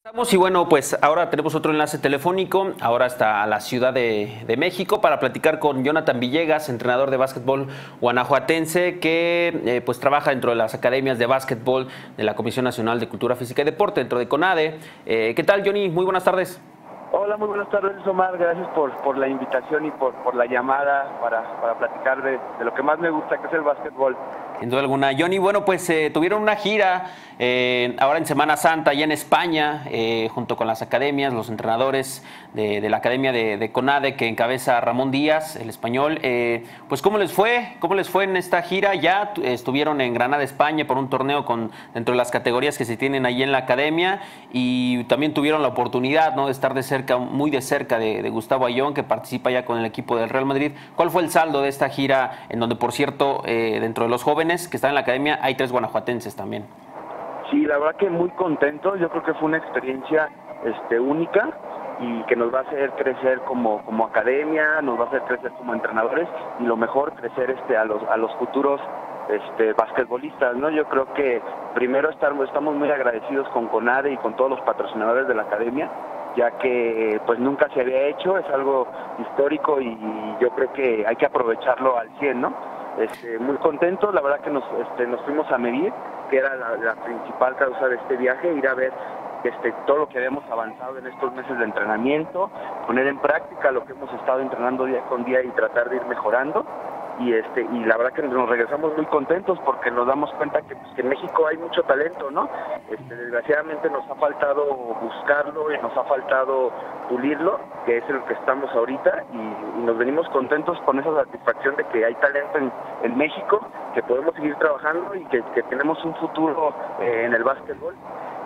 Y bueno, pues ahora tenemos otro enlace telefónico, ahora hasta la Ciudad de México, para platicar con Jonathan Villegas, entrenador de básquetbol guanajuatense, que pues trabaja dentro de las academias de básquetbol de la Comisión Nacional de Cultura Física y Deporte, dentro de CONADE. ¿Qué tal, Johnny? Muy buenas tardes. Hola, muy buenas tardes, Omar. Gracias por la invitación y por la llamada para platicar de lo que más me gusta, que es el básquetbol. Sin duda alguna. Johnny, bueno, pues tuvieron una gira ahora en Semana Santa allá en España, junto con las academias, los entrenadores de la academia de CONADE que encabeza Ramón Díaz, el español. Pues ¿cómo les fue? ¿Cómo les fue en esta gira? Ya estuvieron en Granada, España, por un torneo dentro de las categorías que se tienen allí en la academia, y también tuvieron la oportunidad, ¿no?, de estar de cerca, muy de cerca, de Gustavo Ayón, que participa ya con el equipo del Real Madrid. ¿Cuál fue el saldo de esta gira, en donde, por cierto, dentro de los jóvenes que están en la academia hay 3 guanajuatenses también? Sí, la verdad que muy contento. Yo creo que fue una experiencia única y que nos va a hacer crecer como academia, nos va a hacer crecer como entrenadores y lo mejor, crecer a los futuros basquetbolistas, ¿no? Yo creo que primero estamos muy agradecidos con CONADE y con todos los patrocinadores de la academia, ya que pues nunca se había hecho, es algo histórico y yo creo que hay que aprovecharlo al 100, ¿no? Muy contentos, la verdad que nos fuimos a medir, que era la principal causa de este viaje, ir a ver todo lo que habíamos avanzado en estos meses de entrenamiento, poner en práctica lo que hemos estado entrenando día con día y tratar de ir mejorando. Y la verdad que nos regresamos muy contentos porque nos damos cuenta que en México hay mucho talento, ¿no? Desgraciadamente nos ha faltado buscarlo y nos ha faltado pulirlo, que es en lo que estamos ahorita, y nos venimos contentos con esa satisfacción de que hay talento en México, que podemos seguir trabajando y que tenemos un futuro en el básquetbol.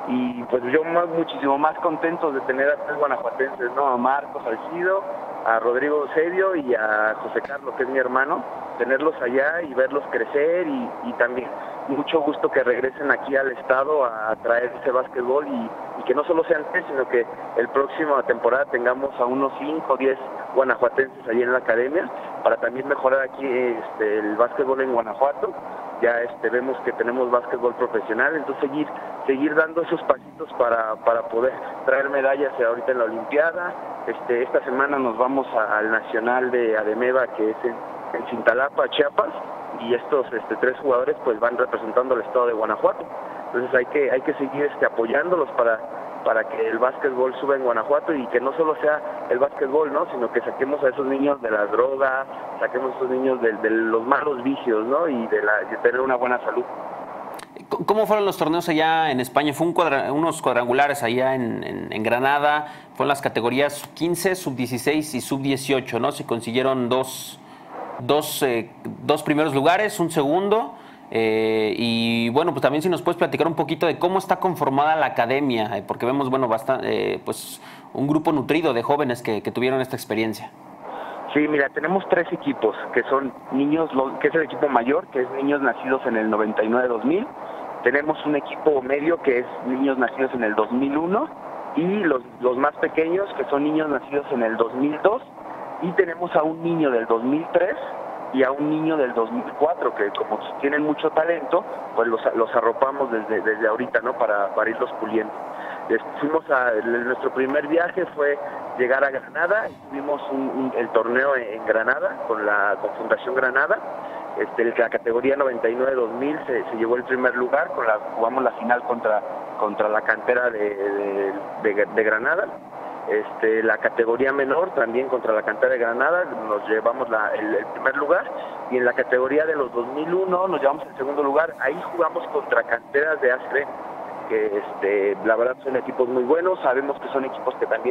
Y pues yo muchísimo más contento de tener a 3 guanajuatenses, ¿no? A Marcos Salcido, a Rodrigo Eusebio y a José Carlos, que es mi hermano, tenerlos allá y verlos crecer, y también mucho gusto que regresen aquí al estado a traer ese básquetbol y que no solo sean 3, sino que el próximo temporada tengamos a unos 5 o 10 guanajuatenses allí en la academia, para también mejorar aquí el básquetbol en Guanajuato. Ya vemos que tenemos básquetbol profesional, entonces seguir dando esos pasitos para poder traer medallas ahorita en la Olimpiada. Esta semana nos vamos al Nacional de Ademeva, que es en Cintalapa, Chiapas, y estos 3 jugadores pues van representando al estado de Guanajuato. Entonces hay que seguir apoyándolos para que el básquetbol suba en Guanajuato, y que no solo sea el básquetbol, ¿no?, sino que saquemos a esos niños de las drogas, saquemos a esos niños de los malos vicios, ¿no?, y de tener una buena salud. ¿Cómo fueron los torneos allá en España? Fue unos cuadrangulares allá en Granada, fueron las categorías sub-15, sub-16 y sub-18, ¿no? Se consiguieron dos primeros lugares, un segundo. Y bueno, pues también si nos puedes platicar un poquito de cómo está conformada la academia, porque vemos, bueno, pues un grupo nutrido de jóvenes que tuvieron esta experiencia. Sí, mira, tenemos 3 equipos, que son niños, que es el equipo mayor, que es niños nacidos en el 99-2000. Tenemos un equipo medio, que es niños nacidos en el 2001, y los más pequeños, que son niños nacidos en el 2002, y tenemos a un niño del 2003 y a un niño del 2004, que como tienen mucho talento, pues los arropamos desde ahorita, ¿no?, para irlos puliendo. Nuestro primer viaje fue llegar a Granada, tuvimos el torneo en Granada con Fundación Granada. La categoría 99-2000 se llevó el primer lugar, jugamos la final contra la cantera de Granada. La categoría menor también contra la cantera de Granada, nos llevamos el primer lugar, y en la categoría de los 2001 nos llevamos el segundo lugar. Ahí jugamos contra canteras de ASRE, que la verdad son equipos muy buenos. Sabemos que son equipos que también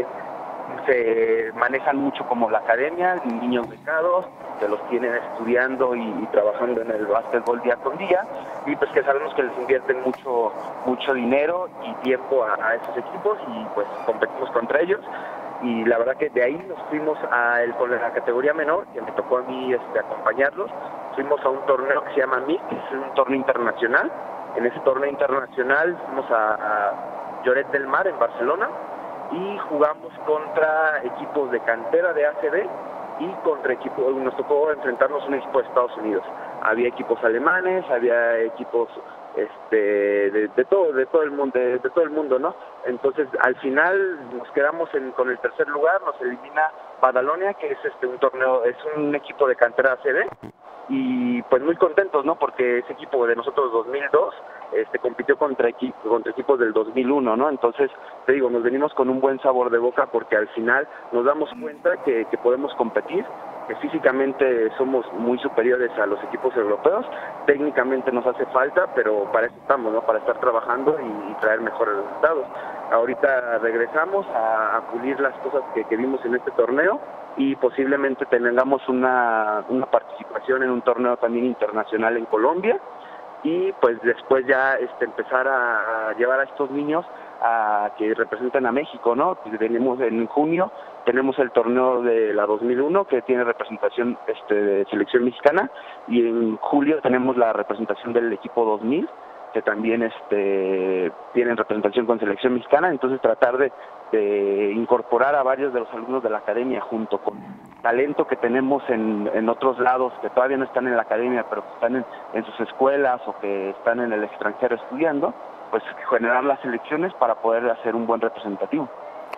se manejan mucho como la academia, niños becados, que los tienen estudiando y trabajando en el básquetbol día con día, y pues que sabemos que les invierten mucho dinero y tiempo a esos equipos, y pues competimos contra ellos. Y la verdad que de ahí nos fuimos con la categoría menor, que me tocó a mí acompañarlos. Fuimos a un torneo que se llama MIC, que es un torneo internacional. En ese torneo internacional fuimos a Lloret del Mar, en Barcelona, y jugamos contra equipos de cantera de ACB y contra equipos, nos tocó enfrentarnos a un equipo de Estados Unidos. Había equipos alemanes, había equipos de todo el mundo, ¿no? Entonces al final nos quedamos con el tercer lugar, nos elimina Badalonia, que es un torneo, es un equipo de cantera ACB, y pues muy contentos, ¿no? Porque ese equipo de nosotros 2002 compitió contra equipos del 2001, ¿no? Entonces, te digo, nos venimos con un buen sabor de boca porque al final nos damos cuenta que podemos competir, que físicamente somos muy superiores a los equipos europeos, técnicamente nos hace falta, pero para eso estamos, ¿no? Para estar trabajando y traer mejores resultados. Ahorita regresamos a pulir las cosas que vimos en este torneo y posiblemente tengamos una participación en un torneo también internacional en Colombia, y pues después ya empezar a llevar a estos niños a que representen a México, ¿no? Pues venimos en junio, tenemos el torneo de la 2001 que tiene representación de selección mexicana, y en julio tenemos la representación del equipo 2000 que también tienen representación con selección mexicana. Entonces tratar de incorporar a varios de los alumnos de la academia junto con talento que tenemos en otros lados que todavía no están en la academia pero que están en sus escuelas o que están en el extranjero estudiando, pues generar las selecciones para poder hacer un buen representativo.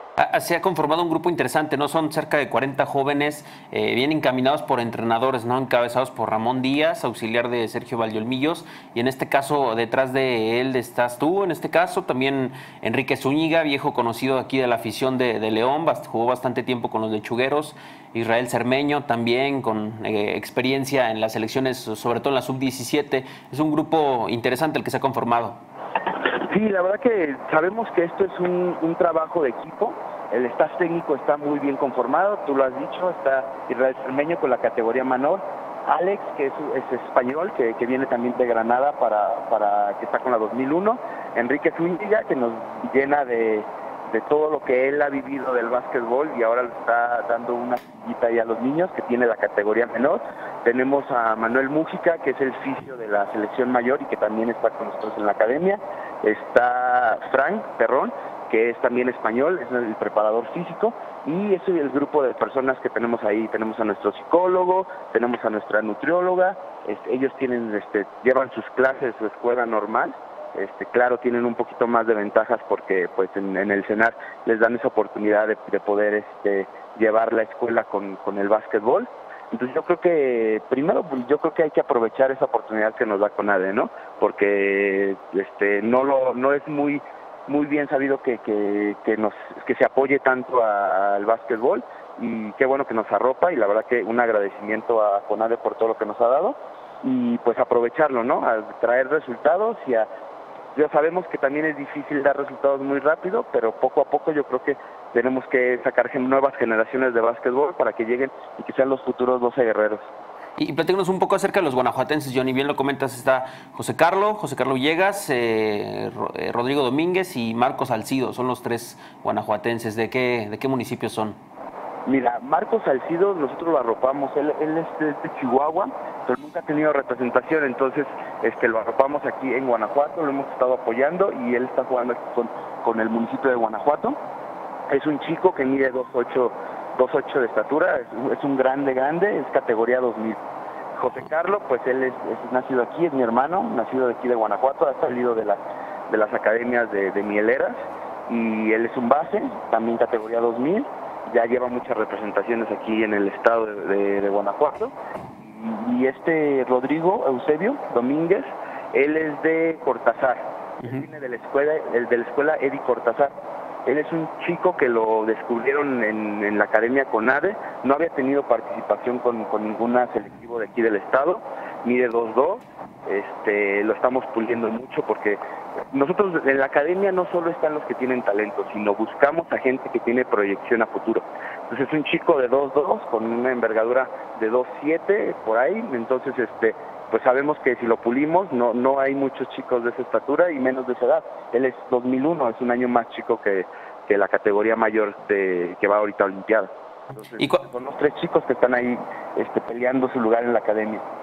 Se ha conformado un grupo interesante, ¿no? Son cerca de 40 jóvenes bien encaminados por entrenadores, ¿no? Encabezados por Ramón Díaz, auxiliar de Sergio Valdiolmillos, y en este caso detrás de él estás tú, en este caso también Enrique Zúñiga, viejo conocido aquí de la afición de León, jugó bastante tiempo con los lechugueros. Israel Cermeño también con experiencia en las selecciones, sobre todo en la sub-17. Es un grupo interesante el que se ha conformado. Sí, la verdad que sabemos que esto es un trabajo de equipo. El staff técnico está muy bien conformado, tú lo has dicho, está Israel Cermeño con la categoría menor, Alex, que es español, que viene también de Granada, que está con la 2001, Enrique Zúñiga, que nos llena de todo lo que él ha vivido del básquetbol y ahora le está dando una sillita ahí a los niños, que tiene la categoría menor. Tenemos a Manuel Mújica, que es el fisio de la selección mayor y que también está con nosotros en la academia. Está Frank Perrón, que es también español, es el preparador físico, y ese es el grupo de personas que tenemos ahí. Tenemos a nuestro psicólogo, tenemos a nuestra nutrióloga, ellos llevan sus clases, su escuela normal. Claro, tienen un poquito más de ventajas porque pues en el CENAR les dan esa oportunidad de poder llevar la escuela con el básquetbol. Entonces yo creo que primero hay que aprovechar esa oportunidad que nos da CONADE, ¿no? Porque no es muy bien sabido que se apoye tanto al básquetbol, y qué bueno que nos arropa, y la verdad que un agradecimiento a CONADE por todo lo que nos ha dado, y pues aprovecharlo, ¿no? A traer resultados ya sabemos que también es difícil dar resultados muy rápido, pero poco a poco yo creo que tenemos que sacar nuevas generaciones de básquetbol para que lleguen y que sean los futuros 12 guerreros. Y platícanos un poco acerca de los guanajuatenses, Johnny. Bien lo comentas, está José Carlos Villegas, Rodrigo Domínguez y Marcos Salcido. Son los tres guanajuatenses. ¿De qué municipios son? Mira, Marcos Salcido nosotros lo arropamos, él es de Chihuahua, pero nunca ha tenido representación, entonces lo arropamos aquí en Guanajuato, lo hemos estado apoyando y él está jugando aquí con el municipio de Guanajuato. Es un chico que mide 2.8 de estatura, es un grande, es categoría 2000. José Carlos, pues él es nacido aquí, es mi hermano, nacido de aquí de Guanajuato, ha salido de las academias de Mieleras, y él es un base, también categoría 2000. Ya lleva muchas representaciones aquí en el estado de Guanajuato. Y Rodrigo Eusebio Domínguez, él es de Cortázar, él viene de la escuela Eddie Cortázar. Él es un chico que lo descubrieron en la academia CONADE, no había tenido participación con ninguna selectivo de aquí del estado, mide 2'2", lo estamos puliendo mucho porque nosotros en la academia no solo están los que tienen talento, sino buscamos a gente que tiene proyección a futuro. Entonces es un chico de 2'2", con una envergadura de 2'7", por ahí, entonces pues sabemos que si lo pulimos no hay muchos chicos de esa estatura y menos de esa edad. Él es 2001, es un año más chico que la categoría mayor que va ahorita a Olimpiada. Entonces, son los tres chicos que están ahí peleando su lugar en la academia.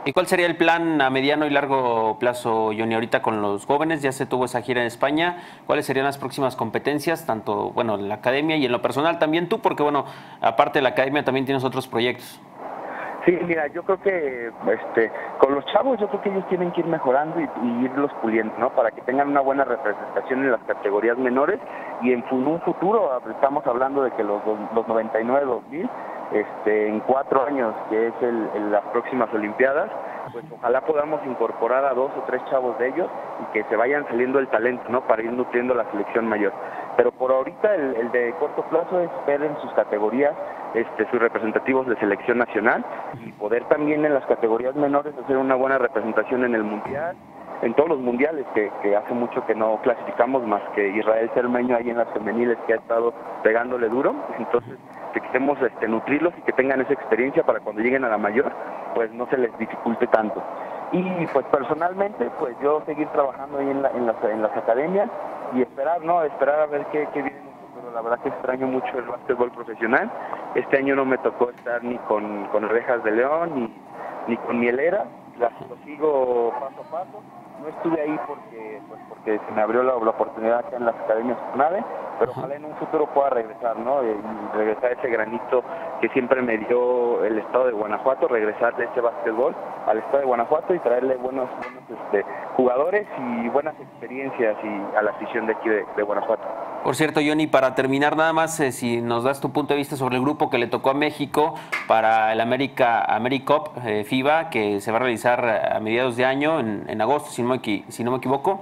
¿Y cuál sería el plan a mediano y largo plazo, Johnny? Ahorita con los jóvenes, ya se tuvo esa gira en España. ¿Cuáles serían las próximas competencias, tanto bueno en la academia y en lo personal también tú? Porque bueno, aparte de la academia también tienes otros proyectos. Sí, mira, yo creo que con los chavos yo creo que ellos tienen que ir mejorando y irlos puliendo, ¿no? Para que tengan una buena representación en las categorías menores y en un futuro, estamos hablando de que los 99, 2000, en 4 años, que es las próximas Olimpiadas, pues ojalá podamos incorporar a 2 o 3 chavos de ellos y que se vayan saliendo el talento, ¿no? Para ir nutriendo la selección mayor. Pero por ahorita el de corto plazo es ver en sus categorías sus representativos de selección nacional y poder también en las categorías menores hacer una buena representación en el mundial, en todos los mundiales que hace mucho que no clasificamos, más que Israel Cermeño ahí en las femeniles, que ha estado pegándole duro. Entonces que queremos nutrirlos y que tengan esa experiencia para cuando lleguen a la mayor pues no se les dificulte tanto. Y pues personalmente pues yo seguir trabajando ahí en las academias y esperar a ver qué viene en el futuro. La verdad que extraño mucho el básquetbol profesional. Este año no me tocó estar ni con Orejas de León ni con Mielera, lo sigo paso a paso. No estuve ahí porque se me abrió la oportunidad acá en las academias CONADE, pero ojalá en un futuro pueda regresar, ¿no? Y regresar ese granito que siempre me dio el estado de Guanajuato, regresarle ese básquetbol al estado de Guanajuato y traerle buenos jugadores y buenas experiencias y a la afición de aquí de Guanajuato. Por cierto, Johnny, para terminar nada más, si nos das tu punto de vista sobre el grupo que le tocó a México para el AmeriCup FIBA, que se va a realizar a mediados de año, en agosto, si no me equivoco,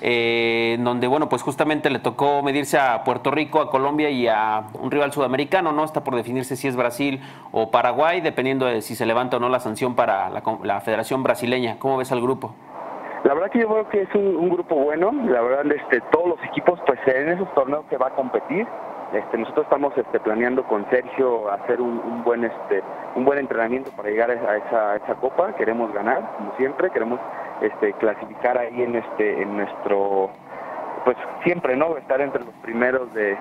donde, bueno, pues justamente le tocó medirse a Puerto Rico, a Colombia y a un rival sudamericano, ¿no? Está por definirse si es Brasil o Paraguay, dependiendo de si se levanta o no la sanción para la Federación Brasileña. ¿Cómo ves al grupo? La verdad que yo creo que es un grupo bueno. La verdad, todos los equipos, pues en esos torneos que va a competir, nosotros estamos planeando con Sergio hacer un buen entrenamiento para llegar a esa copa. Queremos ganar, como siempre, queremos clasificar ahí en nuestro, pues siempre, ¿no? Estar entre los primeros del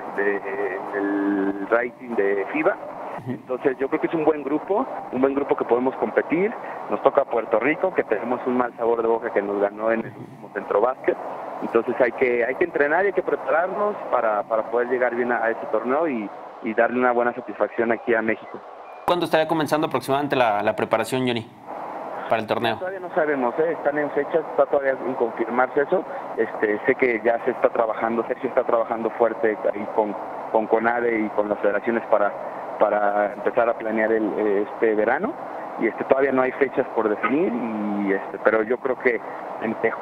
rating de FIBA. Entonces yo creo que es un buen grupo que podemos competir. Nos toca Puerto Rico, que tenemos un mal sabor de boca que nos ganó en el último Centrobásquet. Entonces hay que entrenar y hay que prepararnos para poder llegar bien a ese torneo y darle una buena satisfacción aquí a México. ¿Cuándo estaría comenzando aproximadamente la preparación, Johnny, para el torneo? Todavía no sabemos, están en fechas, está todavía sin confirmarse eso. Sé que ya se está trabajando, Sergio está trabajando fuerte ahí con CONADE y con las federaciones para empezar a planear este verano, y todavía no hay fechas por definir, pero yo creo que entre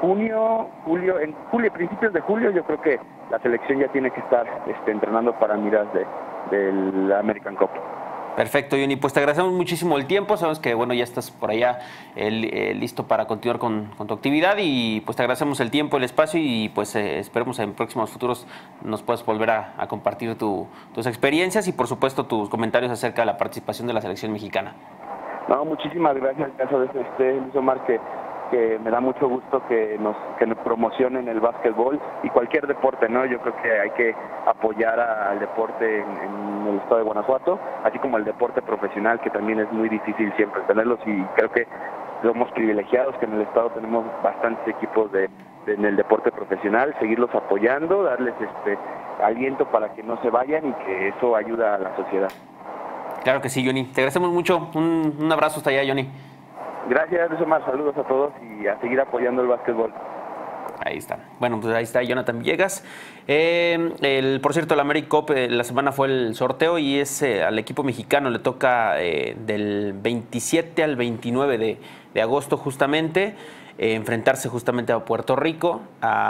principios de julio, yo creo que la selección ya tiene que estar entrenando para miras del American Cup. Perfecto, Johnny. Pues te agradecemos muchísimo el tiempo. Sabes que bueno, ya estás por allá listo para continuar con tu actividad y pues te agradecemos el tiempo, el espacio y pues esperemos en próximos futuros nos puedas volver a compartir tus experiencias y por supuesto tus comentarios acerca de la participación de la selección mexicana. No, muchísimas gracias, caso de Luis Omar, que me da mucho gusto que nos promocionen el básquetbol y cualquier deporte, ¿no? Yo creo que hay que apoyar al deporte en el estado de Guanajuato, así como el deporte profesional, que también es muy difícil siempre tenerlos, y creo que somos privilegiados que en el estado tenemos bastantes equipos en el deporte profesional, seguirlos apoyando, darles aliento para que no se vayan y que eso ayuda a la sociedad. Claro que sí, Johnny. Te agradecemos mucho. Un abrazo hasta allá, Johnny. Gracias, Luis Omar. Saludos a todos y a seguir apoyando el básquetbol. Ahí está. Bueno, pues ahí está Jonathan Villegas. Por cierto, el AmeriCup la semana fue el sorteo y al equipo mexicano le toca del 27 al 29 de agosto justamente. Enfrentarse justamente a Puerto Rico,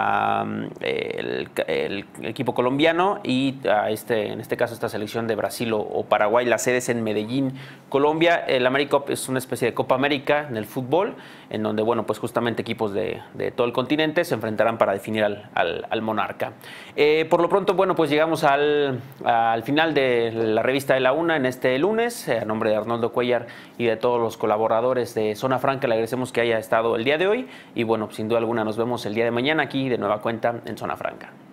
el equipo colombiano y en este caso esta selección de Brasil o Paraguay. La sede es en Medellín, Colombia. El AmeriCup es una especie de Copa América en el fútbol, en donde bueno, pues justamente equipos de todo el continente se enfrentarán para definir al monarca. Por lo pronto, bueno, pues llegamos al final de la revista de la Una en este lunes. A nombre de Arnoldo Cuellar y de todos los colaboradores de Zona Franca, le agradecemos que haya estado el día de hoy. Y bueno, sin duda alguna nos vemos el día de mañana aquí de nueva cuenta en Zona Franca.